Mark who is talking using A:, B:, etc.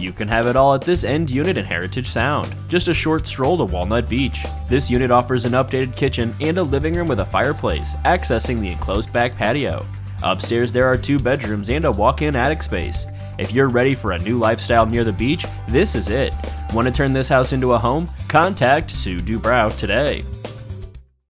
A: You can have it all at this end unit in Heritage Sound, just a short stroll to Walnut Beach. This unit offers an updated kitchen and a living room with a fireplace, accessing the enclosed back patio. Upstairs there are 2 bedrooms and a walk-in attic space. If you're ready for a new lifestyle near the beach, this is it. Want to turn this house into a home? Contact Sue DuBrow today.